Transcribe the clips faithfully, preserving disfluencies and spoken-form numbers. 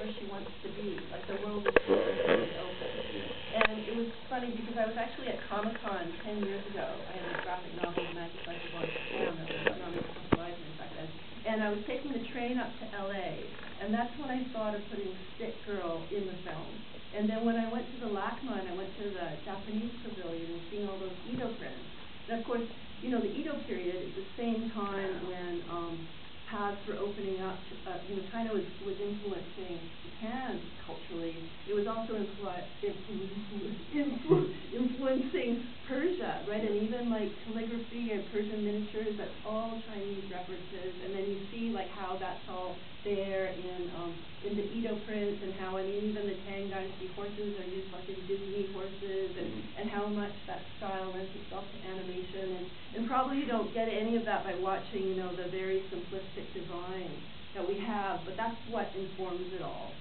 where she wants to be. Like the world is completely open. And it was funny because I was actually at Comic-Con ten years ago. I had a graphic novel, The Magic Life of Blanca Sam, that was nominated for the Eisner back then. And I was taking the train up to L A, and that's when I thought of putting Stick Girl in the film. And then when I went to the LACMA and I went to the Japanese pavilion and seeing all those Edo prints, and of course, you know, the Edo period is the same time when um, paths were opening up. To, uh, you know, China was, was influencing Japan culturally. It was also influ it was influ influ influencing Persia, right? And even like calligraphy and Persian miniatures, that's all Chinese references. And then you see like how that's all there in um, in the Edo prints, and how, I mean, even the Tang Dynasty horses are used like in Disney horses, and, mm-hmm. and how much that style lends itself to animation. And, and probably you don't get any of that by watching, you know, the very simplistic design that we have, but that's what informs it all.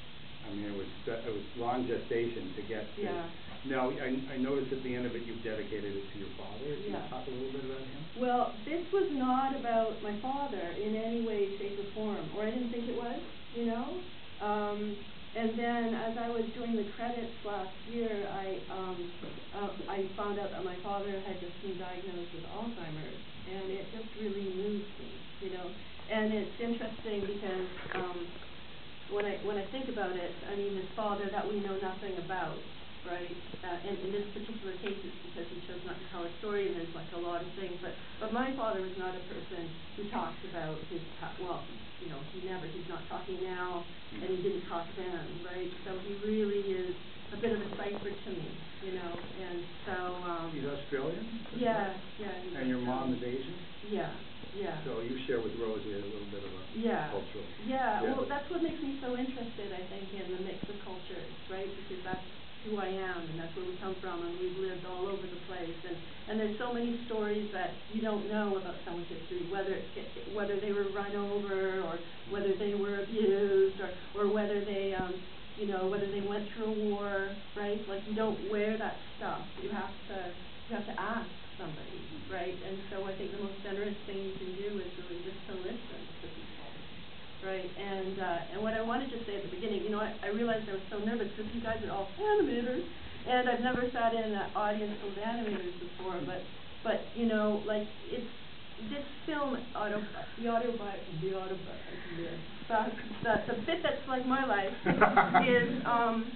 I mean, it was uh, it was long gestation to get to. Yeah. Now, I, I noticed at the end of it you've dedicated it to your father. Can yeah. you talk a little bit about him? Well, this was not about my father in any way, shape, or form, or I didn't think it was, you know? Um, and then as I was doing the credits last year, I, um, uh, I found out that my father had just been diagnosed with Alzheimer's, and it just really moved me, you know? And it's interesting because um, when I when I think about it, I mean, his father that we know nothing about, right? Uh, and in this particular case, it's because he chose not to tell his story, and there's like a lot of things. But but my father was not a person who talked about his pa- well, you know, he never. He's not talking now, and he didn't talk then, right? So he really is a bit of a cipher to me, you know. And so um, he's Australian? Yeah, yeah. He's and your mom is Asian? Yeah. Yeah. So you share with Rosie a little bit of a yeah. cultural. Yeah. yeah. Well, that's what makes me so interested, I think, in the mix of cultures, right? Because that's who I am, and that's where we come from, and we've lived all over the place. And, and there's so many stories that you don't know about someone's history, whether it's get, whether they were run over, or whether they were abused, or, or whether they, um, you know, whether they went through a war, right? Like, you don't wear that stuff. You have to, you have to ask somebody, right? And so I think the most generous thing you can do is really just to listen to people, right? And uh, and what I wanted to say at the beginning, you know, I, I realized I was so nervous because you guys are all animators, and I've never sat in an audience full of animators before, but but you know, like it's this film, auto, the auto the auto the, the the bit that's like my life is um.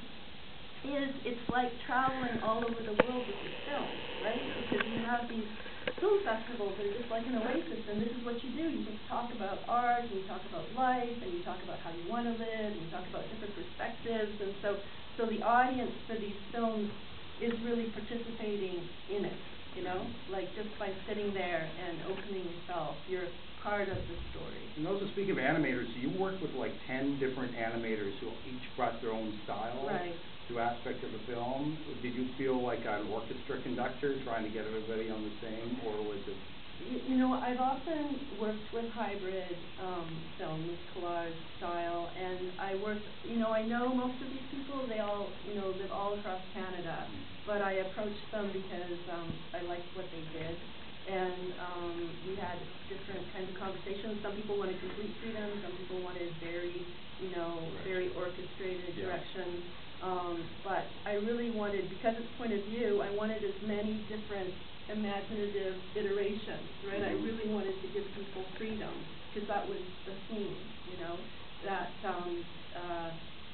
is it's like traveling all over the world with your film, right? Because you have these film festivals that are just like an oasis, and this is what you do. You just talk about art, and you talk about life, and you talk about how you want to live, and you talk about different perspectives, and so so the audience for these films is really participating in it, you know? Like just by sitting there and opening yourself, you're part of the story. And also, speaking of animators, so you worked with like ten different animators who each brought their own style. Right. To aspect of the film. Did you feel like an orchestra conductor trying to get everybody on the same, or was it? You, you know, I've often worked with hybrid um, films, collage style, and I worked, you know, I know most of these people, they all, you know, live all across Canada, but I approached them because um, I liked what they did. And um, we had different kinds of conversations. Some people wanted complete freedom, some people wanted very, you know, very orchestrated yeah. directions. Um, but I really wanted, because it's point of view, I wanted as many different imaginative iterations, right? Mm-hmm. I really wanted to give people freedom, because that was the theme, you know, that, um, uh,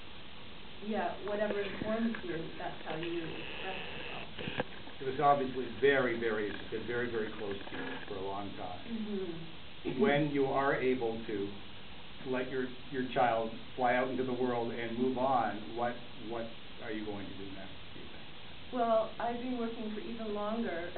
yeah, whatever informs you, that's how you express yourself. It was obviously very, very, as you said, very, very close to you for a long time. Mm-hmm. When you are able to let your your child fly out into the world and move on, what what are you going to do next, do you think? Well, I've been working for even longer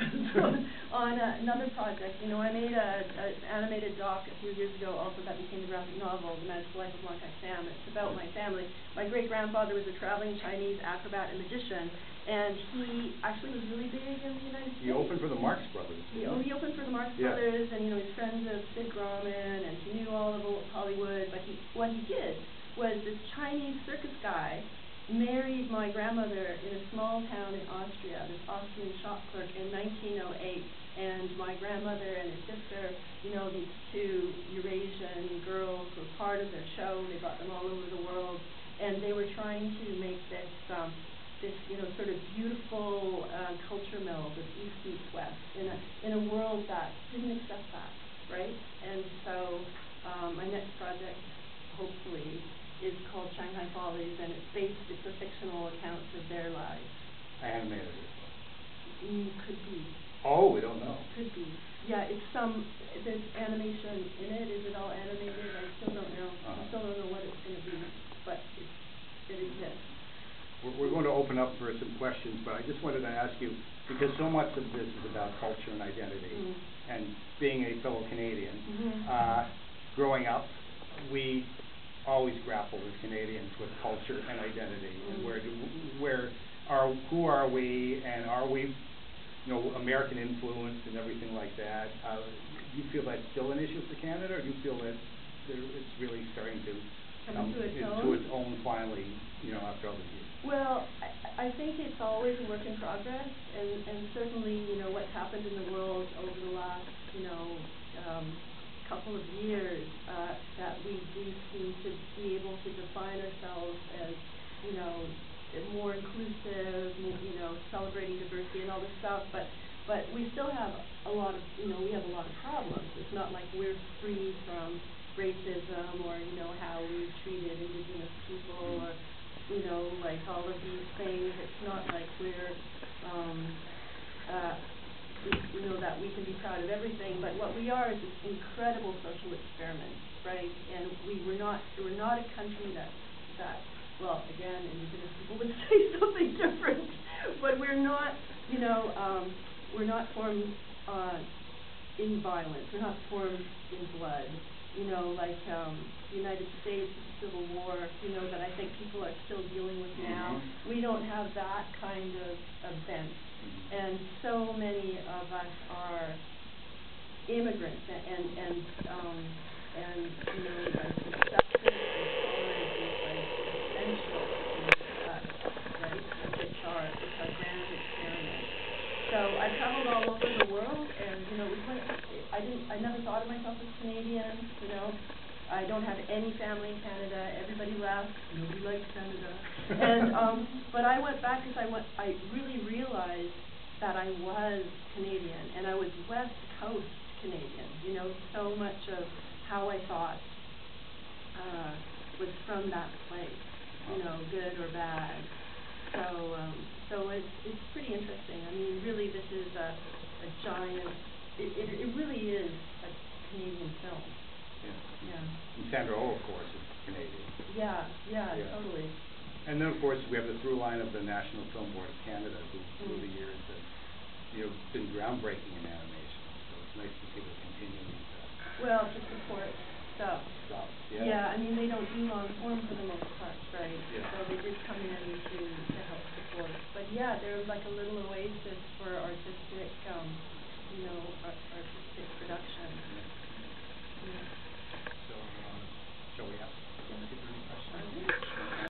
on uh, another project. You know, I made a, a animated doc a few years ago also that became a graphic novel, The Magic Life of Blanca Sam. It's about my family. My great-grandfather was a traveling Chinese acrobat and magician, and he actually was really big in the United States. He opened for the Marx Brothers. He, oh, he opened for the Marx yeah. Brothers, and, you know, he's friends with Sid Grauman, and he knew all of old Hollywood, but he, what he did was this Chinese circus guy married my grandmother in a small town in Austria, this Austrian shop clerk, in nineteen oh eight. And my grandmother and his sister, you know, these two Eurasian girls were part of their show. They brought them all over the world. and they were trying to make this, um, this, you know, sort of beautiful, uh, culture meld of East meets West in a, in a world that didn't accept that, right? And so, um, my next project, hopefully, is called Shanghai Follies, and it's based, it's a fictional account of their lives. Animated or so? Mm, could be. Oh, we don't know. Could be. Yeah, it's some, there's animation in it. Is it all animated? I still don't know. Uh-huh. I still don't know what it's gonna be, but it's, it exists. We're, we're going to open up for some questions, but I just wanted to ask you, because so much of this is about culture and identity, Mm. and being a fellow Canadian, Mhm. uh, growing up, we always grapple as Canadians with culture and identity, Mm. and where do, where are, who are we, and are we, you know, American influenced and everything like that. Uh, do you feel that's still an issue for Canada, or do you feel that there, it's really starting to Come come into its into own? its own finally, you know, after all these years? Well, I, I think it's always a work in progress, and, and certainly, you know, what's happened in the world over the last, you know, um, couple of years, uh, that we do seem to be able to define ourselves as, you know, more inclusive, more, you know, celebrating diversity and all this stuff, but, but we still have a lot of, you know, we have a lot of problems. It's not like we're free from racism, or, you know, how we've treated Indigenous people, or, you know, like all of these things. It's not like we're, um, uh, you know, that we can be proud of everything, but what we are is this incredible social experiment, right? And we were not, we're not a country that, that, well, again, Indigenous people would say something different, but we're not, you know, um, we're not formed, uh, in violence, we're not formed in blood, you know, like, um, the United States with the Civil War, you know, that I think people are still dealing with now. Mm-hmm. We don't have that kind of event. And so many of us are immigrants, and, and, and, um, and, you know, like acceptance and tolerance is like essential to us, right? Like it's our, it's our grand experiment. So I traveled all over the world, and, you know, it was when, I didn't, I never thought of myself as Canadian, you know. I don't have any family in Canada. Everybody left. Nobody likes Canada. And, um, but I went back because I went, I really realized that I was Canadian, and I was West Coast Canadian. You know, so much of how I thought uh, was from that place, you know, good or bad. So, um, so it's it's pretty interesting. I mean, really, this is a, a giant. It, it it really is a Canadian film. Yeah. Yeah. And Sandra Oh, of course, is Canadian. Yeah, yeah, Yeah. totally. And then, of course, we have the through line of the National Film Board of Canada, who, through Mm. the years, have, you know, been groundbreaking in animation. So it's nice to see them continuing to Well, to support stuff. stuff. Yeah. Yeah, I mean, they don't do long form for the most part.